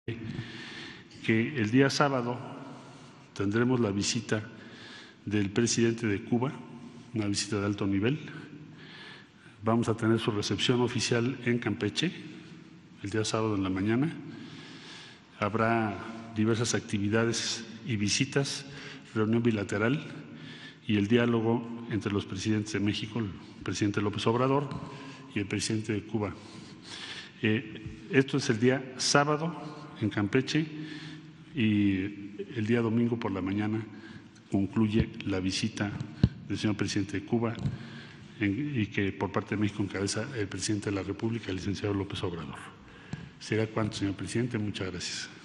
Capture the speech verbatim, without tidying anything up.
que el día sábado tendremos la visita del presidente de Cuba, una visita de alto nivel. Vamos a tener su recepción oficial en Campeche, el día sábado en la mañana. Habrá diversas actividades y visitas, reunión bilateral y el diálogo entre los presidentes de México, el presidente López Obrador y el presidente de Cuba. Eh, esto es el día sábado en Campeche y el día domingo por la mañana concluye la visita del señor presidente de Cuba en, y que por parte de México encabeza el presidente de la República, el licenciado López Obrador. ¿Será cuánto, señor presidente? Muchas gracias.